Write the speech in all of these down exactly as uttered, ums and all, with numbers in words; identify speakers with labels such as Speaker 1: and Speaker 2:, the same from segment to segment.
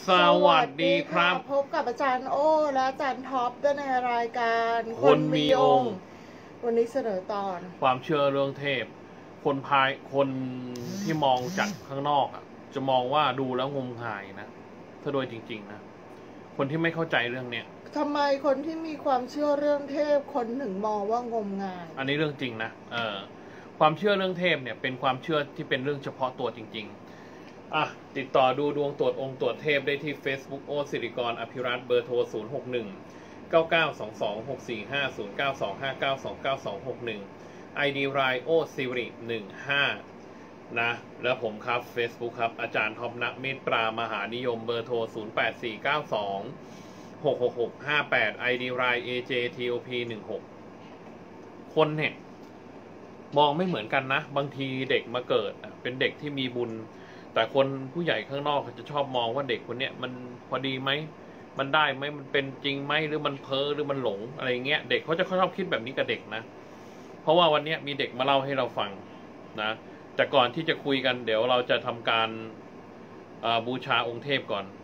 Speaker 1: สวัสดีครับ
Speaker 2: พบกับอาจารย์โอ้และอาจารย์ท็อปด้วยในรายการ
Speaker 1: คนมีองค์
Speaker 2: วันนี้เสนอตอน
Speaker 1: ความเชื่อเรื่องเทพคนภายคนที่มองจากข้างนอกอ่ะจะมองว่าดูแล้วงมงายนะถ้าโดยจริงๆนะคนที่ไม่เข้าใจเรื่องเนี้ย
Speaker 2: ทำไมคนที่มีความเชื่อเรื่องเทพคนถึงมองว่างมงาย
Speaker 1: อันนี้เรื่องจริงนะเออความเชื่อเรื่องเทพเนี่ยเป็นความเชื่อที่เป็นเรื่องเฉพาะตัวจริงๆอ่ะติดต่อดูดวงตรวจองค์ตรวจเทพได้ที่ Facebook โอสิริกรอภิรัตน์เบอร์โทรศูนย์ หก หนึ่ง เก้า เก้า สอง สอง หก สี่ ห้า ศูนย์ เก้า สอง ห้า เก้า สอง เก้า สอง หก หนึ่ง ไอ ดี ไลน์ โอสิริหนึ่งห้านะแล้วผมครับ Facebook ครับอาจารย์ท็อปณเมตตามหานิยมเบอร์โทรศูนย์ แปด สี่ เก้า สอง หก หก หก ห้า แปด ไอ ดี ไลน์ เอ เจ ที โอ พี หนึ่งหก คนเนี่ยมองไม่เหมือนกันนะบางทีเด็กมาเกิดเป็นเด็กที่มีบุญแต่คนผู้ใหญ่ข้างนอกเขาจะชอบมองว่าเด็กคนเนี้ยมันพอดีไหมมันได้ไหมมันเป็นจริงไหมหรือมันเพ้อหรือมันหลงอะไรเงี้ยเด็กเขาจะชอบคิดแบบนี้กับเด็กนะเพราะว่าวันนี้มีเด็กมาเล่าให้เราฟังนะแต่ก่อนที่จะคุยกันเดี๋ยวเราจะทำการบูชาองค์เทพก่อน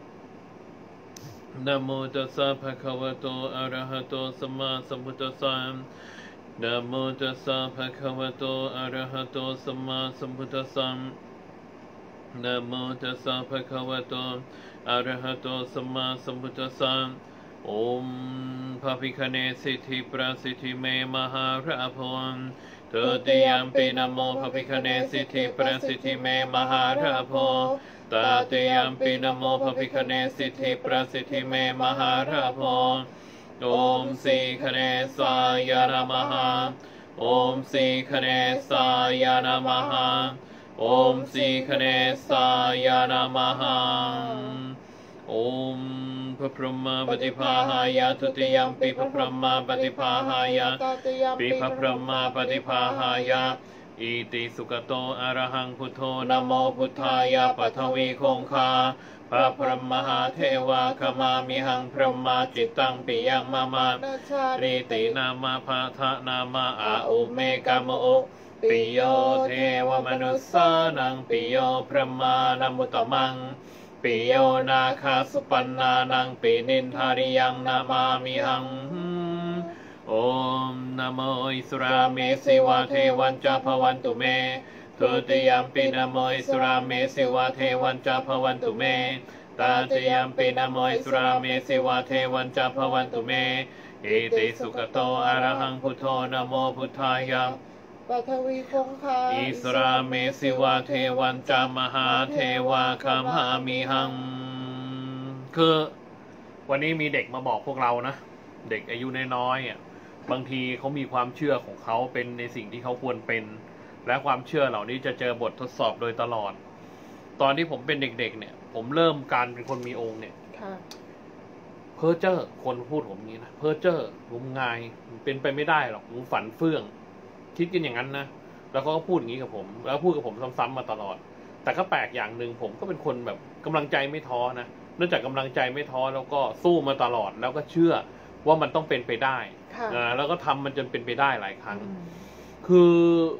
Speaker 1: นะโมตัสสะภะคะวะโตอะระหะโตสัมมาสัมพุทธัสสะนะโมตัสสะภะคะวะโตอะระหะโตสัมมาสัมพุทธัสสะนะโมตัสสะภะคะวะโตอะระหะโตสัมมาสัมพุทธัสสะโอมพระพิฆเนศสิทธิประสิทธิเมมหาราภรเตติยัมปินะโมพระพิฆเนศสิทธิประสิทธิเมมหาราภรตติยัมปินะโมพระพิฆเนศสิทธิประสิทธิเมมหาราภรโอมสีคเนสายะนะมหาโอมสีคเนสายะนะมหาโอมสีคเนสายะนะมหาโอมพระพรหมปฏิภาหายะทุติยัมปิพระพรหมปฏิภาหายะปิพระพรหมปฏิภาหายะอิติสุขโตอะระหังพุทโธนะโมพุทธายะปัทวีคงคาพระพรหมหาเทวาขมามิหังพรหมาจิตตังปิยังมามาริตินามาภาทะนามาอาอุเมกามโอปิโยเทวมนุสสานังปิโยพรหมานามุตตมังปิโยนาคาสุปันนานังปินินทาริยังนามามิหังโอมนะโมอิสราเมสิวะเทวันจาภวันตุเมทุติยัมปินะโมอิสราเมสิวะเทวันจาภวันตุเมตติยัมปินะโมอิสราเมสิวะเทวันจาภวันตุเมอิติสุขโตอะระหังพุทโธนะโมพุทธายะ
Speaker 2: ปัทวีคงคา
Speaker 1: อิสราเมสิวะเทวันจามหาเทวาคัมหามิหังคือวันนี้มีเด็กมาบอกพวกเรานะเด็กอายุน้อยๆอ่ะบางทีเขามีความเชื่อของเขาเป็นในสิ่งที่เขาควรเป็นและความเชื่อเหล่านี้จะเจอบททดสอบโดยตลอดตอนที่ผมเป็นเด็กๆเนี่ยผมเริ่มการเป็นคนมีองค์เนี่ยเพ้อเจ้อคนพูดผมอย่างนี้นะเพ้อเจ้องมงายเป็นไปไม่ได้หรอกผมฝันเฟื่องคิดกันอย่างนั้นนะแล้วก็พูดอย่างนี้กับผมแล้วพูดกับผมซ้ำๆมาตลอดแต่ก็แปลกอย่างหนึ่งผมก็เป็นคนแบบกำลังใจไม่ท้อนะเนื่องจากกำลังใจไม่ท้อแล้วก็สู้มาตลอดแล้วก็เชื่อว่ามันต้องเป็นไปได้นะแล้วก็ทำมันจนเป็นไปได้หลายครั้งคือ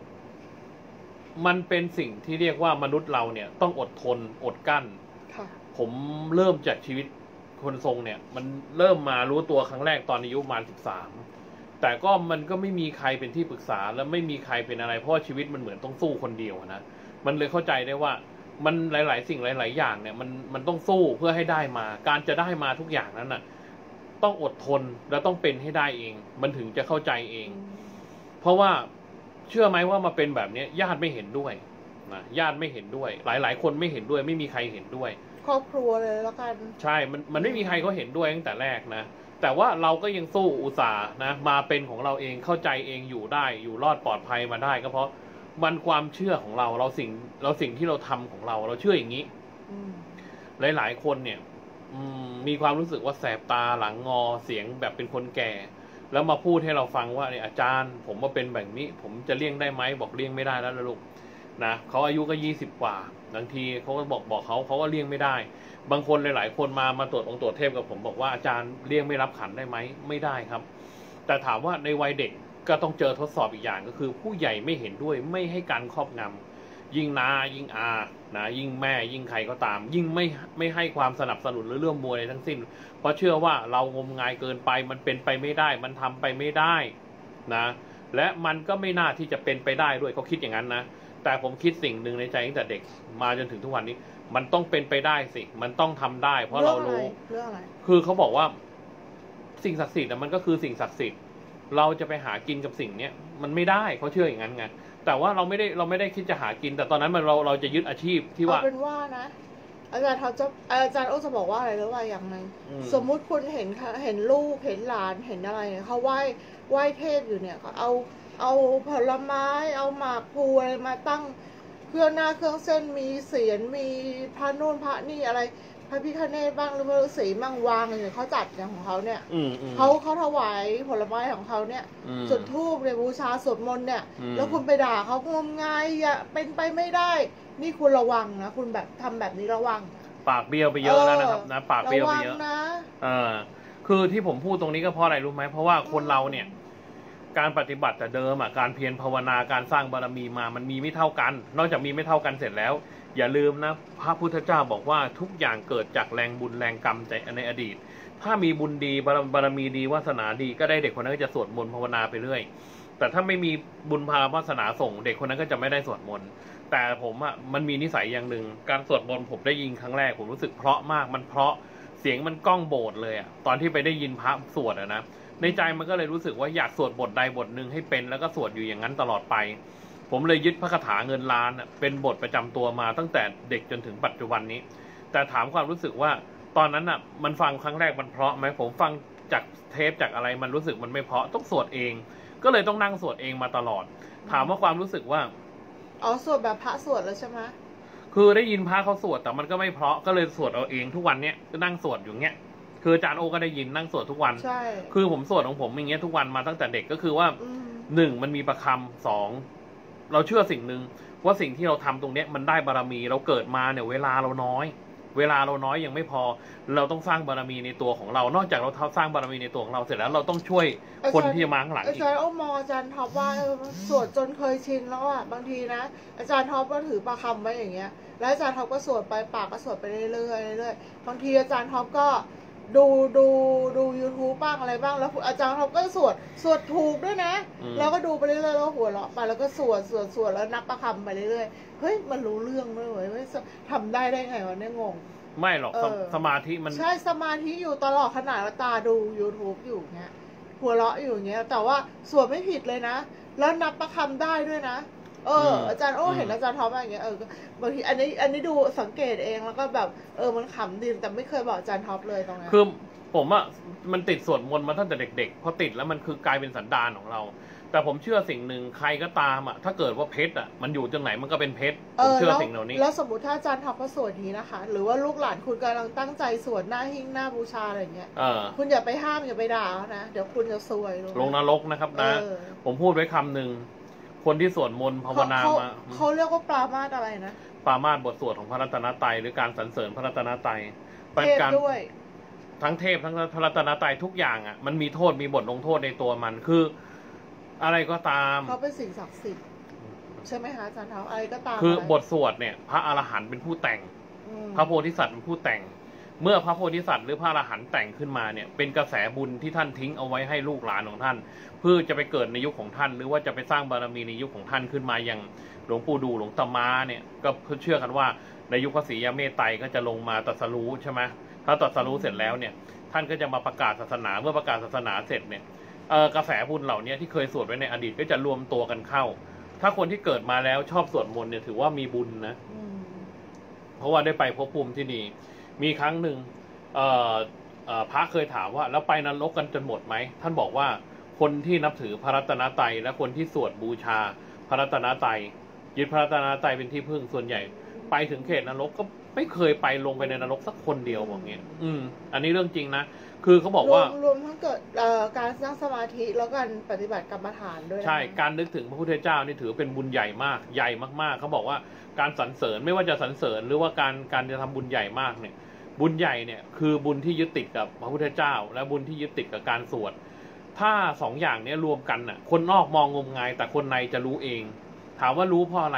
Speaker 1: มันเป็นสิ่งที่เรียกว่ามนุษย์เราเนี่ยต้องอดทนอดกั้นผมเริ่มจากชีวิตคนทรงเนี่ยมันเริ่มมารู้ตัวครั้งแรกตอนอายุประมาณสิบสามแต่ก็มันก็ไม่มีใครเป็นที่ปรึกษาและไม่มีใครเป็นอะไรเพราะชีวิตมันเหมือนต้องสู้คนเดียวนะมันเลยเข้าใจได้ว่ามันหลายๆสิ่งหลายๆอย่างเนี่ยมันมันต้องสู้เพื่อให้ได้มาการจะได้มาทุกอย่างนั้นน่ะต้องอดทนและต้องเป็นให้ได้เองมันถึงจะเข้าใจเองเพราะว่าเชื่อไหมว่ามาเป็นแบบนี้ญาติไม่เห็นด้วยนะญาติไม่เห็นด้วยหลายๆคนไม่เห็นด้วยไม่มีใครเห็นด้วย
Speaker 2: ครอบครัวเลยแล้วกัน
Speaker 1: ใช่มันมันไม่มีใครเขาเห็นด้วยตั้งแต่แรกนะแต่ว่าเราก็ยังสู้อุตส่าห์นะมาเป็นของเราเองเข้าใจเองอยู่ได้อยู่รอดปลอดภัยมาได้ก็เพราะมันความเชื่อของเราเราสิ่งเราสิ่งที่เราทำของเราเราเชื่ออย่างนี้หลายๆคนเนี่ยมีความรู้สึกว่าแสบตาหลังงอเสียงแบบเป็นคนแก่แล้วมาพูดให้เราฟังว่าเนี่ยอาจารย์ผมมาเป็นแบบนี้ผมจะเลี่ยงได้ไหมบอกเลี่ยงไม่ได้แล้วลูกนะเขาอายุก็ยี่สิบกว่าบางทีเขาก็บอกบอกเขาเขาก็เลี่ยงไม่ได้บางคนหลายๆคนมามาตรวจองค์ตรวจเทพกับผมบอกว่าอาจารย์เลี่ยงไม่รับขันได้ไหมไม่ได้ครับแต่ถามว่าในวัยเด็กก็ต้องเจอทดสอบอีกอย่างก็คือผู้ใหญ่ไม่เห็นด้วยไม่ให้การครอบงำยิ่งนายิ่งอานะยิ่งแม่ยิ่งใครก็ตาม ยิ่งไม่ไม่ให้ความสนับสนุนหรือเรื่องมวยอะไรทั้งสิ้นเพราะเชื่อว่าเรางมงายเกินไปมันเป็นไปไม่ได้มันทำไปไม่ได้นะและมันก็ไม่น่าที่จะเป็นไปได้ด้วยเขาคิดอย่างนั้นนะแต่ผมคิดสิ่งหนึ่งในใจตั้งแต่เด็กมาจนถึงทุกวันนี้มันต้องเป็นไปได้สิมันต้องทำได้เพราะเรารู้
Speaker 2: เรื่องอะไร
Speaker 1: คือเขาบอกว่าสิ่งศักดิ์สิทธิ์มันก็คือสิ่งศักดิ์สิทธิ์เราจะไปหากินกับสิ่งเนี้ยมันไม่ได้เขาเชื่ออย่างนั้นไงแต่ว่าเราไม่ได้เราไม่ได้คิดจะหากินแต่ตอนนั้นมันเราเราจะยึดอาชีพที่ว่า
Speaker 2: เอาเป็นว่านะอาจารย์เขาจะอาจารย์โอ้จะบอกว่าอะไรหรือว่าอย่างหนึ่งสมมุติคุณเห็นเห็นลูกเห็นหลานเห็นอะไรเขาไหว้ไหว้เทพอยู่เนี่ยเขาเอาเอาผลไม้เอาหมากพลูอะไรมาตั้งเครื่องหน้าเครื่องเส้นมีเสียนมีพระนู่นพระนี่อะไรพระพิฆเนศบ้างหรือพระฤาษีบ้างวางอย่างเขาจัดอย่างของเขาเนี่ยเขาเขาถวายผลไม้ของเขาเนี่ยจุดธูปในบูชาสวดมนต์เนี่ยแล้วคุณไปด่าเขางมงายอย่าเป็นไปไม่ได้นี่คุณระวังนะคุณแบบทำแบบนี้ระวัง
Speaker 1: ปากเบี้ยวไปเยอะแล้วนะครับนะปากเบี้ยวไปเยอะนะเออคือที่ผมพูดตรงนี้ก็เพราะอะไรรู้ไหมเพราะว่าคนเราเนี่ยการปฏิบัติแต่เดิมอ่ะการเพียรภาวนาการสร้างบารมีมามันมีไม่เท่ากันนอกจากมีไม่เท่ากันเสร็จแล้วอย่าลืมนะพระพุทธเจ้าบอกว่าทุกอย่างเกิดจากแรงบุญแรงกรรมในอดีตถ้ามีบุญดีบารมีดีวาสนาดีก็ได้เด็กคนนั้นก็จะสวดมนต์ภาวนาไปเรื่อยแต่ถ้าไม่มีบุญพาวาสนาส่งเด็กคนนั้นก็จะไม่ได้สวดมนต์แต่ผมอ่ะมันมีนิสัยอย่างหนึ่งการสวดมนต์ผมได้ยินครั้งแรกผมรู้สึกเพราะมากมันเพราะเสียงมันก้องโบสถ์เลยอ่ะตอนที่ไปได้ยินพระสวดอ่ะนะในใจมันก็เลยรู้สึกว่าอยากสวดบทใดบทหนึ่งให้เป็นแล้วก็สวดอยู่อย่างนั้นตลอดไปผมเลยยึดพระคาถาเงินล้านเป็นบทประจำตัวมาตั้งแต่เด็กจนถึงปัจจุบันนี้แต่ถามความรู้สึกว่าตอนนั้นอ่ะมันฟังครั้งแรกมันเพราะไหมผมฟังจากเทปจากอะไรมันรู้สึกมันไม่เพราะต้องสวดเองก็เลยต้องนั่งสวดเองมาตลอดถามว่าความรู้สึกว่า
Speaker 2: อ๋อสวดแบบพระสวดแล้วใช่ไหม
Speaker 1: คือได้ยินพระเขาสวดแต่มันก็ไม่เพราะก็เลยสวดเอาเองทุกวันเนี้ยก็นั่งสวดอยู่เงี้ยคืออาจารย์โอก็ได้ยินนั่งสวดทุกวัน
Speaker 2: ใช่
Speaker 1: คือผมสวดของผมอย่างเงี้ยทุกวันมาตั้งแต่เด็กก็คือว่าหนึ่งมันมีประคำสองเราเชื่อสิ่งหนึ่งว่าสิ่งที่เราทำตรงเนี้ยมันได้บารมีเราเกิดมาเนี่ยเวลาเราน้อยเวลาเราน้อยยังไม่พอเราต้องสร้างบารมีในตัวของเรานอกจากเราสร้างบารมีในตัวของเราเสร็จแล้วเราต้องช่วยคนที่มาข้างหลังอีก
Speaker 2: อาจารย์โอมออาจารย์ท็อปว่าสวดจนเคยชินแล้วอ่ะบางทีนะอาจารย์ท็อปก็ถือประคำไว้อย่างเงี้ยแล้วอาจารย์ท็อปก็สวดไปปากก็สวดไปเรื่อยๆเรื่อยๆบางทีอาจารย์ท็อปก็ดูดูดู ยูทูบ บ้างอะไรบ้างแล้วอาจารย์เขาก็สวดสวดถูกด้วยนะแล้วก็ดูไปเรื่อยๆแล้วหัวเราะไปแล้วก็สวดสวดสวดแล้วนับประคำไปเรื่อยๆเฮ้ยมันรู้เรื่องด้วยเว้ยทำได้ได้ไงวะเนี่ยงง
Speaker 1: ไม่หรอกสมาธิมัน
Speaker 2: ใช่สมาธิอยู่ตลอดขนาดตาดู ยูทูบ อยู่เงี้ยหัวเราะอยู่เงี้ยแต่ว่าสวดไม่ผิดเลยนะแล้วนับประคำได้ด้วยนะเอออาจารย์โอ้เห็นอาจารย์ท็อปอย่างเงี้ยเออบางทีอันนี้อันนี้ดูสังเกตเองแล้วก็แบบเออมันขำดีแต่ไม่เคยบอกอาจารย์ท็อปเลยตรงนี้
Speaker 1: คือผมอะมันติดสวดมนต์มาตั้งแต่เด็กๆพอติดแล้วมันคือกลายเป็นสันดานของเราแต่ผมเชื่อสิ่งหนึ่งใครก็ตามอะถ้าเกิดว่าเพชรอะมันอยู่ตรงไหนมันก็เป็นเพชรผมเชื่อสิ่งเหล่านี้
Speaker 2: แล้วสมมติถ้าอาจารย์ท็อปเขาสวดนี้นะคะหรือว่าลูกหลานคุณกำลังตั้งใจสวดหน้าหิ้งหน้าบูชาอะไรเงี้ยคุณอย่าไปห้ามอย่าไปด่าเขานะเดี๋ยวคุณจะซวย
Speaker 1: ลงนรกนะครับนะผมพูดไว้คำหนึ่งคนที่สวดมนต์ภาวนามา
Speaker 2: เขาเรียกว่าปรามาสอะไรนะ
Speaker 1: ปรามาสบทสวดของพระรัตนตรัยหรือการสรรเสริญพระรัตนตรัย
Speaker 2: เป็นการด้วย
Speaker 1: ทั้งเทพทั้งพระรัตนตรัยทุกอย่างอ่ะมันมีโทษมีบทลงโทษในตัวมันคืออะไรก็ตาม
Speaker 2: เขาเป็นสิ่งศักดิ์สิทธิ์ใช่ไหมคะอาจารย์เท้าอะไรก็ตาม
Speaker 1: คือบทสวดเนี่ยพระอรหันต์เป็นผู้แต่งพระโพธิสัตว์เป็นผู้แต่งเมื่อพระโพธิสัตว์หรือพระอรหันต์แต่งขึ้นมาเนี่ยเป็นกระแสบุญที่ท่านทิ้งเอาไว้ให้ลูกหลานของท่านเพื่อจะไปเกิดในยุคของท่านหรือว่าจะไปสร้างบารมีในยุคของท่านขึ้นมาอย่างหลวงปู่ดูหลวงตามาเนี่ยก็เชื่อกันว่าในยุคพระศรีอเมตไตรก็จะลงมาตรัสรู้ใช่ไหมถ้าตรัสรู้เสร็จแล้วเนี่ยท่านก็จะมาประกาศศาสนาเมื่อประกาศศาสนาเสร็จเนี่ยกระแสบุญเหล่านี้ที่เคยสวดไว้ในอดีตก็จะรวมตัวกันเข้าถ้าคนที่เกิดมาแล้วชอบสวดมนต์เนี่ยถือว่ามีบุญนะเพราะว่าได้ไปภพภูมิที่ดีมีครั้งหนึ่งพระเคยถามว่าแล้วไปนรกกันจนหมดไหมท่านบอกว่าคนที่นับถือพระรัตนตรัยและคนที่สวดบูชาพระรัตนตรัยยึดพระรัตนตรัยเป็นที่พึ่งส่วนใหญ่ไปถึงเขตนรกก็ไม่เคยไปลงไปในนรกสักคนเดียวบอกเงี้ยอืมอันนี้เรื่องจริงนะคือเขาบอกว่าร
Speaker 2: วมทั้งเกิดการสร้างสมาธิแล้วการปฏิบัติกรรมฐานด้วย
Speaker 1: ใช่การนึกถึงพระพุทธเจ้านี่ถือเป็นบุญใหญ่มากใหญ่มากๆเขาบอกว่าการสรรเสริญไม่ว่าจะสรรเสริญหรือว่าการการจะทำบุญใหญ่มากเนี่ยบุญใหญ่เนี่ยคือบุญที่ยึดติดกับพระพุทธเจ้าและบุญที่ยึดติดกับการสวดถ้าสองอย่างนี้รวมกันน่ะคนนอกมองงมงายแต่คนในจะรู้เองถามว่ารู้เพราะอะไร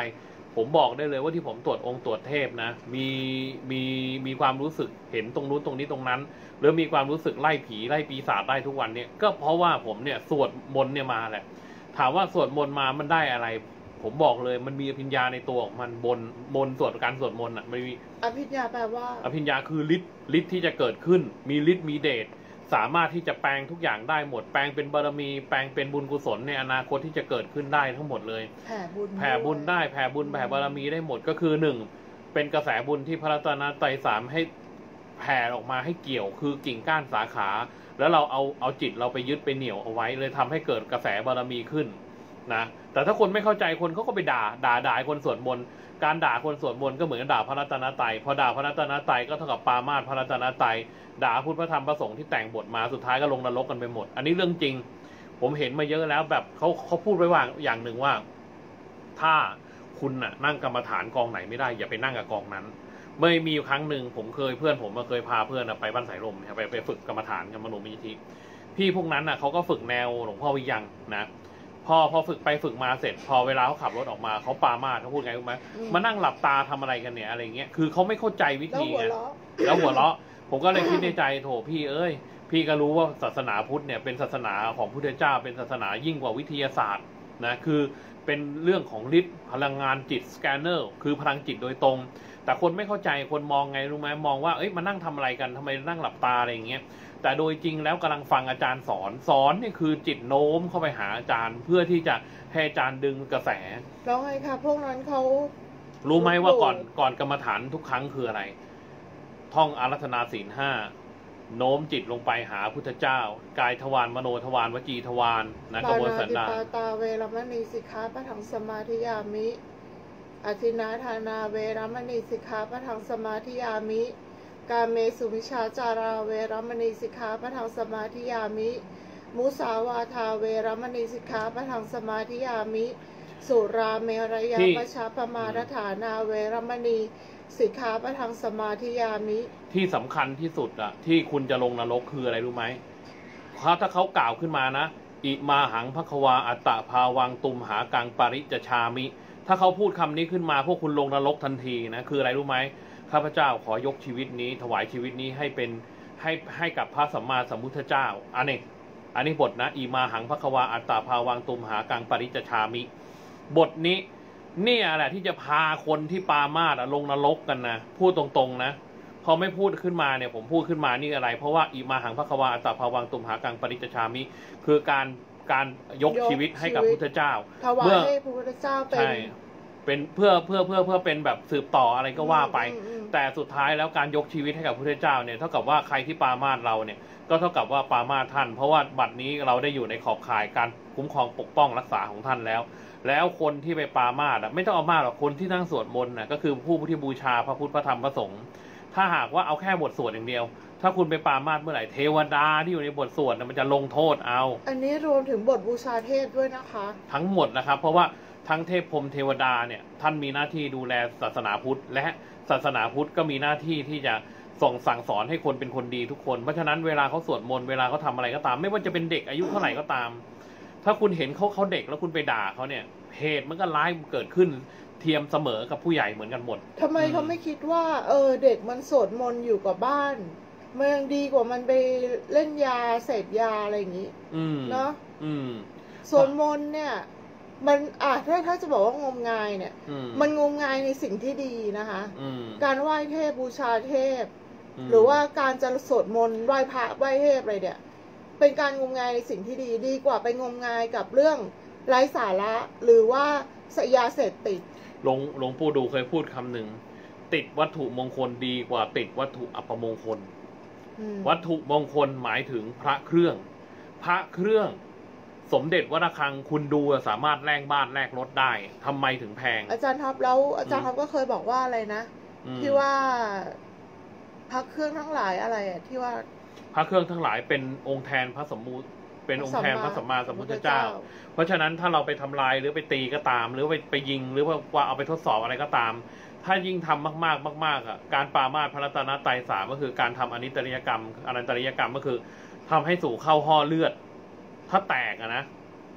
Speaker 1: ผมบอกได้เลยว่าที่ผมตรวจองค์ตรวจเทพนะมีมีมีความรู้สึกเห็นตรงนู้นตรงนี้ตรงนั้นหรือมีความรู้สึกไล่ผีไล่ปีศาจได้ทุกวันเนี่ยก็เพราะว่าผมเนี่ยสวดมนต์เนี่ยมาแหละถามว่าสวดมนต์มามันได้อะไรผมบอกเลยมันมีอภิญญาในตัวของมันบนบนสวดการสวดมนต์อ่ะมันมี
Speaker 2: อภิญญาแปลว่า
Speaker 1: อภิญญาคือฤทธิ์ฤทธิ์ที่จะเกิดขึ้นมีฤทธิ์มีเดชสามารถที่จะแปลงทุกอย่างได้หมดแปลงเป็นบารมีแปลงเป็นบุญกุศลในอนาคตที่จะเกิดขึ้นได้ทั้งหมดเลย
Speaker 2: แผ่บุญ
Speaker 1: แผ่บุญได้แผ่บุญแผ่บารมีได้หมดก็คือหนึ่งเป็นกระแสบุญที่พระรัตนตรัยสามให้แผ่ออกมาให้เกี่ยวคือกิ่งก้านสาขาแล้วเราเอาเอาจิตเราไปยึดไปเหนี่ยวเอาไว้เลยทำให้เกิดกระแสบารมีขึ้นนะแต่ถ้าคนไม่เข้าใจคนเขาก็ไปด่าด่าด่าคนสวดมนต์การด่าคนสวดมนต์ก็เหมือนด่าพระรัตนตรัยพอด่าพระรัตนตรัยก็เท่ากับปามาสพระรัตนตรัยด่าพุทธพระธรรมพระสงฆ์ที่แต่งบทมาสุดท้ายก็ลงนรกกันไปหมดอันนี้เรื่องจริงผมเห็นมาเยอะแล้วแบบเขาเขาพูดไว้ว่าอย่างหนึ่งว่าถ้าคุณน่ะนั่งกรรมฐานกองไหนไม่ได้อย่าไปนั่งกับกองนั้นเมื่อมีครั้งหนึ่งผมเคยเพื่อนผมมาเคยพาเพื่อนไปบ้านสายลมไปไปฝึกกรรมฐานกับมโนมยิทธิพี่พวกนั้นน่ะเขาก็ฝึกแนวหลวงพ่อวิยังนะพอพอฝึกไปฝึกมาเสร็จพอเวลาเขาขับรถออกมาเขาปามาเขาพูดไงรู้ไหมมานั่งหลับตาทำอะไรกันเนี่ยอะไรเงี้ยคือเขาไม่เข้าใจวิธีไงแล้วหัวเราะผมก็เลยคิดในใจโถพี่เอ้ยพี่ก็รู้ว่าศาสนาพุทธเนี่ยเป็นศาสนาของพุทธเจ้าเป็นศาสนายิ่งกว่าวิทยาศาสตร์นะคือเป็นเรื่องของฤทธิ์พลังงานจิตสแกนเนอร์คือพลังจิตโดยตรงแต่คนไม่เข้าใจคนมองไงรู้ไหมมองว่าเอ้ยมานั่งทำอะไรกันทำไมนั่งหลับตาอะไรอย่างเงี้ยแต่โดยจริงแล้วกำลังฟังอาจารย์สอนสอนนี่คือจิตโน้มเข้าไปหาอาจารย์เพื่อที่จะให้อาจารย์ดึงกระแส
Speaker 2: แล้วไงคะพวกนั้นเขา
Speaker 1: รู้ไหมว่าก่อนก่อนกรรมฐานทุกครั้งคืออะไรท่องอารัธนาศีลห้าโน้มจิตลงไปหาพุทธเจ้ากายทวารมโนทวารวจีทวารนะกระบวนสันดาน
Speaker 2: ปาตาเวรมณีสิกขาปะทังสมาธิยามิอธินาทานาเวรมณีสิกขาปะทังสมาธิยามิกาเมสุมิชาจาราเวรมณีสิกขาปะทังสมาธิยามิมุสาวาทาเวรมณีสิกขาปะทังสมาธิยามิสุราเมรยาปชาปมาทฐานาเวรมณีสิกขาปะทังสมาธิยามิ
Speaker 1: ที่สำคัญที่สุดอะที่คุณจะลงนรกคืออะไรรู้ไหมเพราะถ้าเขากล่าวขึ้นมานะอิมาหังภควาอัตตะภาวังตุมหากังปริจชามิถ้าเขาพูดคำนี้ขึ้นมาพวกคุณลงนรกทันทีนะคืออะไรรู้ไหมข้าพเจ้าขอยกชีวิตนี้ถวายชีวิตนี้ให้เป็นให้ให้กับพระสัมมาสัมพุทธเจ้าอันนี้อันนี้บทนะอิมาหังภควาอัตตะภาวังตุมหากังปริจชามิบทนี้เนี่ยแหละที่จะพาคนที่ปามาสลงนรกกันนะพูดตรงๆนะพอไม่พูดขึ้นมาเนี่ยผมพูดขึ้นมานี่อะไรเพราะว่าอิมาหังภควาอัตตะภาวังตุมหากังปริจชามิคือการการยกชีวิตให้กับพุทธเจ้า
Speaker 2: ถวายให้พระพุทธเจ้าเป็น
Speaker 1: เป็นเพื่อเพื่อเพื่อเพื่อเป็นแบบสืบต่ออะไรก็ว่าไปแต่สุดท้ายแล้วการยกชีวิตให้กับพระพุทธเจ้าเนี่ยเท่ากับว่าใครที่ปามาสเราเนี่ยก็เท่ากับว่าปามาสท่านเพราะว่าบัดนี้เราได้อยู่ในขอบข่ายการคุ้มครองปกป้องรักษาของท่านแล้วแล้วคนที่ไปปามาสไม่ต้องเอามาหรอกคนที่นั่งสวดมนต์นะก็คือผู้ที่บูชาพระพุทธพระธรรมพระสงฆ์ถ้าหากว่าเอาแค่บทสวดอย่างเดียวถ้าคุณไปปามาสเมื่อไหร่เทวดาที่อยู่ในบทสวดมันจะลงโทษเอา
Speaker 2: อันนี้รวมถึงบทบูชาเทพด้วยนะคะ
Speaker 1: ทั้งหมดนะครับเพราะว่าทั้งเทพพรหมเทวดาเนี่ยท่านมีหน้าที่ดูแลศาสนาพุทธและศาสนาพุทธก็มีหน้าที่ที่จะส่งสั่งสอนให้คนเป็นคนดีทุกคนเพราะฉะนั้นเวลาเขาสวดมนต์เวลาเขาทาอะไรก็ตามไม่ว่าจะเป็นเด็กอายุเท่าไหร่ก็ตามถ้าคุณเห็นเขาเขาเด็กแล้วคุณไปด่าเขาเนี่ยเหตุมันก็ร้ายเกิดขึ้นเทียมเสมอกับผู้ใหญ่เหมือนกันหมด
Speaker 2: ทำไมเขาไม่คิดว่าเออเด็กมันสวดมนต์อยู่กับบ้านมันยังดีกว่ามันไปเล่นยาเสพยาอะไรอย่างนี้เนาะสวดมนต์เนี่ยมันอ่ะถ้าถ้าจะบอกว่างมงายเนี่ยมันงมงายในสิ่งที่ดีนะคะการไหว้เทพบูชาเทพหรือว่าการจะสวดมนต์ไหว้พระไหว้เทพอะไรเนี่ยเป็นการงมงายในสิ่งที่ดีดีกว่าไปงมงายกับเรื่องไร้สาระหรือว่ายาเสพติด
Speaker 1: หลวงหลวงปู่ดูเคยพูดคำหนึ่งติดวัตถุมงคลดีกว่าติดวัตถุอัปมงคลวัตถุมงคลหมายถึงพระเครื่องพระเครื่องสมเด็จวัดระฆังคุณดูสามารถแลกบ้านแลกรถได้ทำไมถึงแพง
Speaker 2: อาจารย์ท็อปแล้วอาจารย์ท็อปก็เคยบอกว่าอะไรนะที่ว่าพระเครื่องทั้งหลายอะไรอ่ะที่ว่า
Speaker 1: พระเครื่องทั้งหลายเป็นองค์แทนพระสมมุติเป็นองค์แทนพระสัมมาสัมพุทธเจ้าเพราะฉะนั้นถ้าเราไปทำลายหรือไปตีก็ตามหรือไปไปยิงหรือว่าเอาไปทดสอบอะไรก็ตามถ้ายิ่งทำมากๆมากๆอ่ะการปามาสพระรัตนตรัยสามก็คือการทำอนิตริยกรรมอนันตริยกรรมก็คือทำให้สู่เข้าห่อเลือดถ้าแตกอะนะ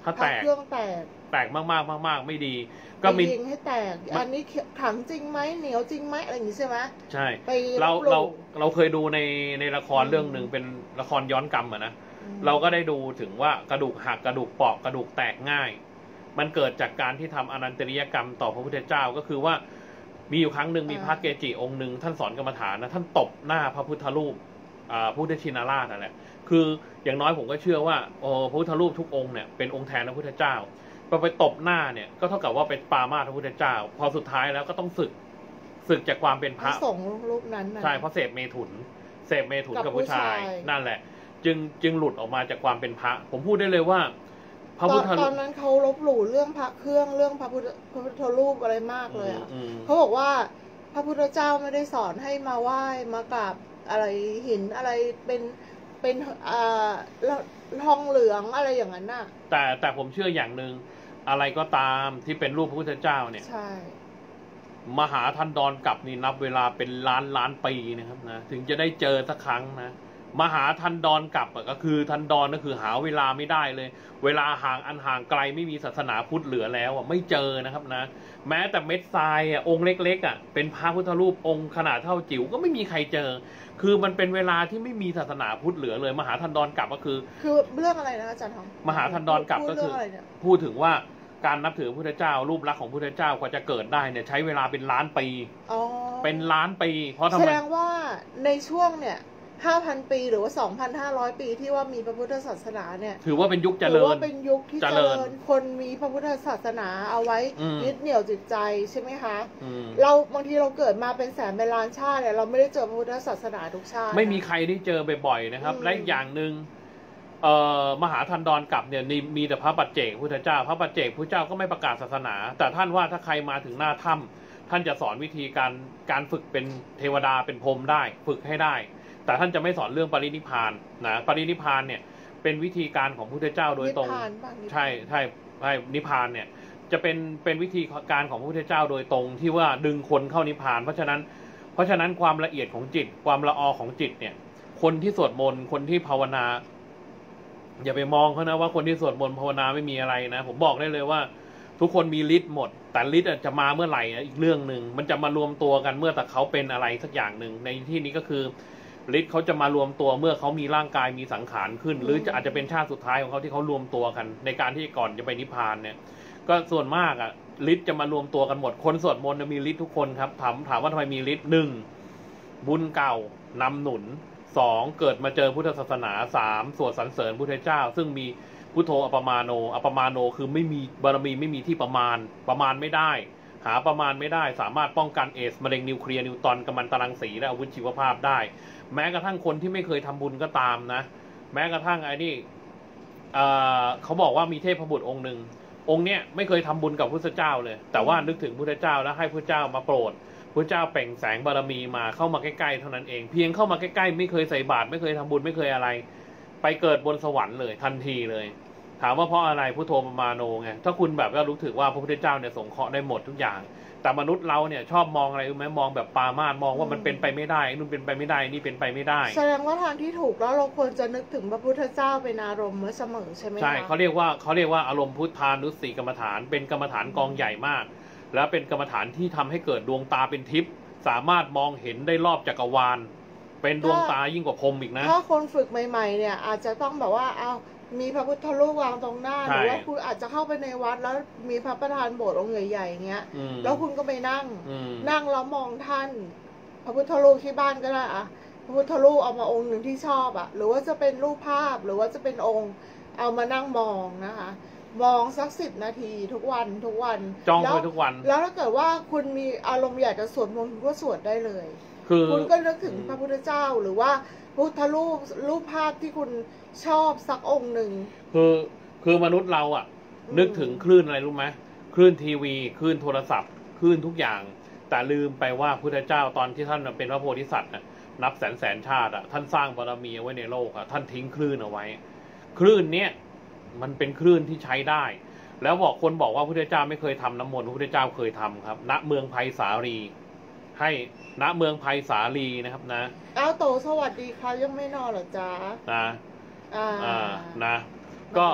Speaker 1: ถ้าแตก
Speaker 2: เครื่องแตก
Speaker 1: แตกมากๆมากๆไม่ดีก็มี
Speaker 2: ยิงให้แตกอันนี้ขังจริงไหมเหนียวจริงไหมอะไรอย่างนี้ใช่ไหม
Speaker 1: ใช่เราเราเราเคยดูในในละครเรื่องหนึ่งเป็นละครย้อนกรรมอะนะเราก็ได้ดูถึงว่ากระดูกหักกระดูกเปราะกระดูกแตกง่ายมันเกิดจากการที่ทำอนันตริยกรรมต่อพระพุทธเจ้าก็คือว่ามีอยู่ครั้งหนึ่งมีพระเกจิองค์หนึ่งท่านสอนกรรมฐานนะท่านตบหน้าพระพุทธรูปอ่าพุทธชินราชนั่นแหละคืออย่างน้อยผมก็เชื่อว่าโอ้พระพุทธรูปทุกองค์เนี่ยเป็นองค์แทนพระพุทธเจ้าพอไปตบหน้าเนี่ยก็เท่ากับว่าเป็นปามาสพระพุทธเจ้าพอสุดท้ายแล้วก็ต้องสึกสึกจากความเป็นพระ
Speaker 2: ส่งรูปนั้น
Speaker 1: ใช่เพราะเสพเมถุนเสพเมถุนกับผู้ชายนั่นแหละจึงจึงหลุดออกมาจากความเป็นพระผมพูดได้เลยว่า
Speaker 2: พระพุทธตอนนั้นเขาลบหลู่เรื่องพระเครื่องเรื่องพระพุทธพระพุทธรูปอะไรมากเลยอ่ะเขาบอกว่าพระพุทธเจ้าไม่ได้สอนให้มาไหว้มากราบอะไรหินอะไรเป็นเป็นอ่าทองเหลืองอะไรอย่างนั้นน่ะ
Speaker 1: แต่แต่ผมเชื่ออย่างหนึ่งอะไรก็ตามที่เป็นรูปพระพุทธเจ้าเนี่ย
Speaker 2: ใช่
Speaker 1: มหาทันดรกลับนี่นับเวลาเป็นล้านล้านปีนะครับนะถึงจะได้เจอสักครั้งนะมหาทันดรกลับก็คือทันดรก็คือหาเวลาไม่ได้เลยเวลาห่างอันห่างไกลไม่มีศาสนาพุทธเหลือแล้วไม่เจอนะครับนะแม้แต่เม็ดทรายอ่ะองค์เล็กๆอ่ะเป็นพระพุทธรูปองค์ขนาดเท่าจิ๋วก็ไม่มีใครเจอคือมันเป็นเวลาที่ไม่มีศาสนาพุทธเหลือเลยมหาทันดรกลับก็คือ
Speaker 2: คือเรื่องอะไรนะอาจารย์ทอง
Speaker 1: มหาทันดรกลับก็คือพูดถึงว่าการนับถือพระพุทธเจ้ารูปลักษณ์ของพระพุทธเจ้ากว่าจะเกิดได้เนี่ยใช้เวลาเป็นล้านปีเป็นล้านปีเพราะทำไม
Speaker 2: แสดงว่าในช่วงเนี่ยห้าพันปีหรือว่า สองพันห้าร้อย ปีที่ว่ามีพระพุทธศาสนาเนี่ย
Speaker 1: ถือว่าเป็นยุคเจริญถือ
Speaker 2: ว่าเป็นยุคที่เจริญคนมีพระพุทธศาสนาเอาไว้ยึดเหนี่ยวจิตใจใช่ไหมคะเราบางทีเราเกิดมาเป็นแสนเป็นล้านชาติเนี่ยเราไม่ได้เจอพระพุทธศาสนาทุกชาติ
Speaker 1: ไม่มีใครได้เจอบ่อยๆนะครับและอย่างหนึ่งมหาทันดรกลับเนี่ยมีแต่พระปัจเจกพุทธเจ้าพระปัจเจกพุทธเจ้าก็ไม่ประกาศศาสนาแต่ท่านว่าถ้าใครมาถึงหน้าถ้ำท่านจะสอนวิธีการการฝึกเป็นเทวดาเป็นพรหมได้ฝึกให้ได้แต่ท่านจะไม่สอนเรื่องปรินิพพานนะปรินิพพานเนี่ยเป็นวิธีการของพระพุทธเจ้าโดยตรงใช่ใช่ใช่นิพพานเนี่ยจะเป็นเป็นวิธีการของพระพุทธเจ้าโดยตรงที่ว่าดึงคนเข้านิพพานเพราะฉะนั้นเพราะฉะนั้นความละเอียดของจิตความละออของจิตเนี่ยคนที่สวดมนต์คนที่ภาวนาอย่าไปมองเขานะว่าคนที่สวดมนต์ภาวนาไม่มีอะไรนะผมบอกได้เลยว่าทุกคนมีฤทธิ์หมดแต่ฤทธิ์จะมาเมื่อไหร่อีกเรื่องหนึ่งมันจะมารวมตัวกันเมื่อแต่เขาเป็นอะไรสักอย่างหนึ่งในที่นี้ก็คือฤทธิ์เขาจะมารวมตัวเมื่อเขามีร่างกายมีสังขารขึ้นหรือจะอาจจะเป็นชาติสุดท้ายของเขาที่เขารวมตัวกันในการที่ก่อนจะไปนิพพานเนี่ยก็ส่วนมากอ่ะฤทธิ์จะมารวมตัวกันหมดคนสวดมนต์มีฤทธิ์ทุกคนครับถามถามว่าทำไมมีฤทธิ์หนึ่งบุญเก่านำหนุนสองเกิดมาเจอพุทธศาสนาสามสวดสรรเสริญพุทธเจ้าซึ่งมีพุทโธอัปมาโนอัปมาโนคือไม่มีบารมีไม่มีที่ประมาณประมาณไม่ได้หาประมาณไม่ได้สามารถป้องกันเอสมะเร็งนิวเคลียร์นิวตรอนกัมมันตรังสีและอาวุธชีวภาพได้แม้กระทั่งคนที่ไม่เคยทำบุญก็ตามนะแม้กระทั่งไอ้นี่เขาบอกว่ามีเทพบุตรองค์หนึ่งองค์เนี้ยไม่เคยทำบุญกับพุทธเจ้าเลยแต่ว่านึกถึงพุทธเจ้าแล้วให้พุทธเจ้ามาโปรดพุทธเจ้าเปล่งแสงบารมีมาเข้ามาใกล้ๆเท่านั้นเองเพียงเข้ามาใกล้ๆไม่เคยใส่บาตรไม่เคยทำบุญไม่เคยอะไรไปเกิดบนสวรรค์เลยทันทีเลยถามว่าเพราะอะไรพุทโธปมาโนไงถ้าคุณแบบว่ารู้ถึกว่าพระพุทธเจ้าเนี่ยสงเคราะห์ได้หมดทุกอย่างแต่มนุษย์เราเนี่ยชอบมองอะไรรู้ไหมมองแบบปามาสมองว่ามันเป็นไปไม่ได้นู่นเป็นไปไม่ได้นี่เป็นไปไม่ได้
Speaker 2: แสดงว่าทางที่ถูกแล้วเราควรจะนึกถึงพระพุทธเจ้าเป็นอารมณ์เมื่อเสมอใช่ไหม
Speaker 1: ใช่เขาเรียกว่าเขาเรียกว่าอารมณ์พุทธานุสติกรรมฐานเป็นกรรมฐานกองใหญ่มากและเป็นกรรมฐานที่ทำให้เกิดดวงตาเป็นทิพย์สามารถมองเห็นได้รอบจักรวาลเป็นดวงตายิ่งกว่าพรหมอีกนะ
Speaker 2: ถ้าคนฝึกใหม่ๆเนี่ยอาจจะต้องแบบว่าเอามีพระพุทธรูปวางตรงหน้าหรือว่าคุณอาจจะเข้าไปในวัดแล้วมีพระประธานโบสถ์องค์ใหญ่ๆอย่างเงี้ยแล้วคุณก็ไปนั่งนั่งแล้วมองท่านพระพุทธรูปที่บ้านก็ได้อะพระพุทธรูปเอามาองค์หนึ่งที่ชอบอะหรือว่าจะเป็นรูปภาพหรือว่าจะเป็นองค์เอามานั่งมองนะคะมองสักสิบนาทีทุกวันทุกวัน
Speaker 1: จ้องไปทุกวัน
Speaker 2: แล้วถ้าเกิดว่าคุณมีอารมณ์อยากจะสวดมนต์คุณก็สวดได้เลยคือคุณก็นึกถึงพระพุทธเจ้าหรือว่าพุทธรูปรูปภาพที่คุณชอบสักองค์หนึ่ง
Speaker 1: คือคือมนุษย์เราอ่ะนึกถึงคลื่นอะไรรู้ไหมคลื่นทีวีคลื่นโทรศัพท์คลื่นทุกอย่างแต่ลืมไปว่าพุทธเจ้าตอนที่ท่านเป็นพระโพธิสัตว์น่ะนับแสนแสนชาติอ่ะท่านสร้างบารมีไว้ในโลกอ่ะท่านทิ้งคลื่นเอาไว้คลื่นเนี้ยมันเป็นคลื่นที่ใช้ได้แล้วบอกคนบอกว่าพุทธเจ้าไม่เคยทำน้ำมนต์พระพุทธเจ้าเคยทำครับณเมืองไผ่สาลีให้ณเมืองไผ่สาลีนะครับนะ
Speaker 2: อ้าวโตสวัสดีครับยังไม่นอนหรอจ๊ะ
Speaker 1: นะอ่านะก็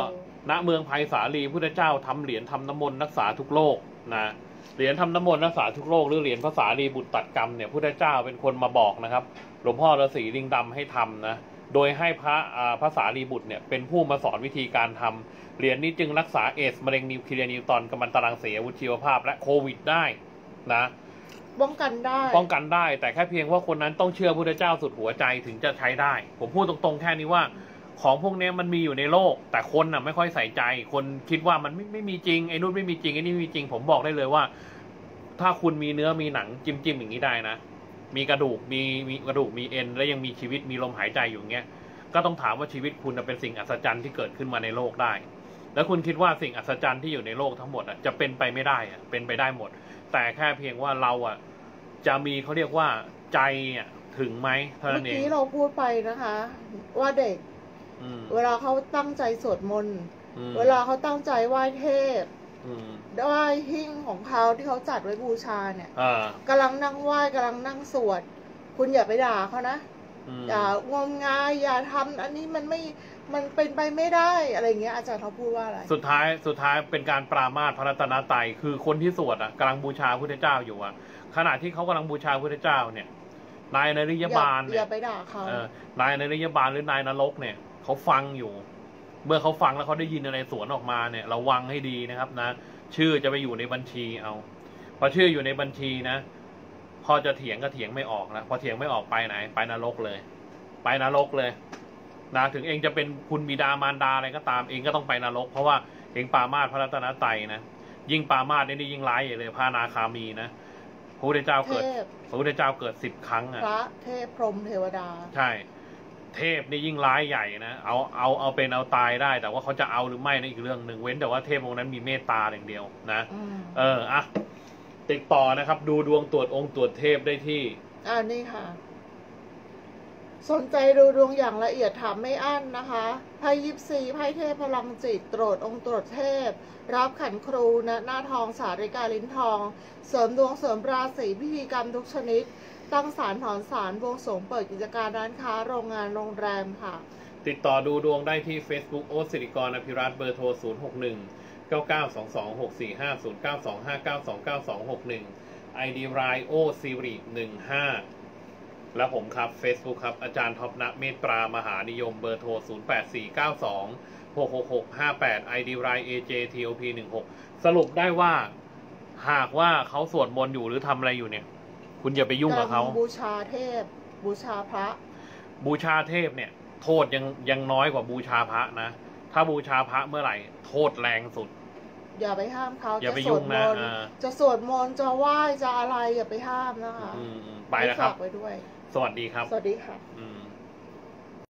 Speaker 1: ณเมืองไผ่สาลีพุทธเจ้าทำเหรียญทำน้ำมนต์รักษาทุกโรคนะเหรียญทำน้ำมนต์รักษาทุกโรคหรือเหรียญพระสารีบุตรตัดกรรมเนี่ยพุทธเจ้าเป็นคนมาบอกนะครับหลวงพ่อฤาษีลิงดำให้ทำนะโดยให้พระพระสารีบุตรเนี่ยเป็นผู้มาสอนวิธีการทำเหรียญนี้จึงรักษาเอดส์มะเร็งนิวเคลียร์นิวตรอนกัมมันตรังสีอาวุธชีวภาพและโควิดได้นะ
Speaker 2: ป้องกันได้
Speaker 1: ป้องกันได้แต่แค่เพียงว่าคนนั้นต้องเชื่อพุทธเจ้าสุดหัวใจถึงจะใช้ได้ผมพูดตรงๆแค่นี้ว่าของพวกนี้มันมีอยู่ในโลกแต่คนน่ะไม่ค่อยใส่ใจคนคิดว่ามันไม่ไม่มีจริงไอ้นู่นไม่มีจริงไอ้นี่ไม่มีจริงผมบอกได้เลยว่าถ้าคุณมีเนื้อมีหนังจิ้มจิ้มอย่างนี้ได้นะมีกระดูกมีมีกระดูกมีเอ็นและยังมีชีวิตมีลมหายใจอยู่เงี้ยก็ต้องถามว่าชีวิตคุณเป็นสิ่งอัศจรรย์ที่เกิดขึ้นมาในโลกได้แล้วคุณคิดว่าสิ่งอัศจรรย์ที่อยู่ในโลกทั้งหมดอ่ะจะเป็นไปไม่ได้อ่ะเป็นไปได้หมดแต่แค่เพียงว่าเราอ่ะจะมีเขาเรียกว่าใจอ่ะถึงไหมเท่านั้นเอง
Speaker 2: เมื่อกี้เราพูดไปนะคะว่าเด็กเวลาเขาตั้งใจสวดมนต์เวลาเขาตั้งใจไหว้เทพไหว้หิ้งของเขาที่เขาจัดไว้บูชาเนี่ยกำลังนั่งไหว้กำลังนั่งสวดคุณอย่าไปด่าเขานะอย่างมงายอย่าทำอันนี้มันไม่มันเป็นไปไม่ได้อะไรเงี้ยอาจารย์เขาพูดว่าอะไร
Speaker 1: สุดท้ายสุดท้ายเป็นการปรามาสพระรัตนตรัยคือคนที่สวดอ่ะกำลังบูชาพุทธเจ้าอยู่อ่ะขณะที่เขากำลังบูชาพุทธเจ้าเนี่ยนายนริยบาลเนี่ย
Speaker 2: อย่าไปด่าเขา
Speaker 1: นายนริยบาลหรือนายนรกเนี่ยเขาฟังอยู่เมื่อเขาฟังแล้วเขาได้ยินอะไรสวนออกมาเนี่ยระวังให้ดีนะครับนะชื่อจะไปอยู่ในบัญชีเอาพอชื่ออยู่ในบัญชีนะพอจะเถียงก็เถียงไม่ออกนะพอเถียงไม่ออกไปไหนไปนรกเลยไปนรกเลยนะถึงเองจะเป็นคุณบิดามารดาอะไรก็ตามเองก็ต้องไปนรกเพราะว่าเองปามาสพระรัตนตรัยนะยิ่งปามาสนี่ยิ่งร้ายเลยพระอนาคามีนะพระพุทธเจ้าเกิดพระพุทธเจ้าเกิดสิบครั้งอ่ะ
Speaker 2: พระเทพพรหมเทวดา
Speaker 1: ใช่เทพนี่ยิ่งร้ายใหญ่นะเอาเอาเอาเป็นเอาตายได้แต่ว่าเขาจะเอาหรือไม่นั่นอีกเรื่องหนึ่งเว้นแต่ว่าเทพองค์นั้นมีเมตตาอย่างเดียวนะเอออ่ะติดต่อนะครับดูดวงตรวจองค์ตรวจเทพได้ที่
Speaker 2: อ่านี่ค่ะสนใจดูดวงอย่างละเอียดถามไม่อั้นนะคะไพ่ยิปซีไพ่เทพพลังจิตตรวจองค์ตรวจเทพรับขันครูนะหน้าทองสาริกาลิ้นทองเสริมดวงเสริมราศีพิธีกรรมทุกชนิดตั้งศาลถอนศาลบวงสรวงเปิดกิจการร้านค้าโรงงานโรงแรมค่ะ
Speaker 1: ติดต่อดูดวงได้ที่ Facebook โอ๊ตสิริกรอภิรัตน์เบอร์โทรศูนย์ หก หนึ่ง เก้า เก้า สอง สอง หก สี่ ห้า ศูนย์ เก้า สอง ห้า เก้า สอง เก้า สอง หก หนึ่ง ไอ ดี ไลน์ โอ ซีริ หนึ่ง ห้าและผมครับ Facebook ครับอาจารย์ท็อปณเมตตามหานิยมเบอร์โทรศูนย์ แปด สี่ เก้า สอง หก หก หก ห้า แปด ไอ ดี ไลน์ เอ เจ ที โอ พี หนึ่ง หกสรุปได้ว่าหากว่าเขาสวดมนต์อยู่หรือทำอะไรอยู่เนี่ยคุณอย่าไปยุ่งกับเขา
Speaker 2: บูชาเทพบูชาพระ
Speaker 1: บูชาเทพเนี่ยโทษยังยังน้อยกว่าบูชาพระนะถ้าบูชาพระเมื่อไหร่โทษแรงสุด
Speaker 2: อย่าไปห้ามเขา
Speaker 1: อย่าไปยุ่งนะ
Speaker 2: จะสวดมนต์จะไหว้จะอะไรอย่าไปห้ามนะคะ
Speaker 1: ไปแล้วครับ
Speaker 2: ไปด้วย
Speaker 1: สวัสดีครับ
Speaker 2: สวัสดีค่ะ
Speaker 1: อืม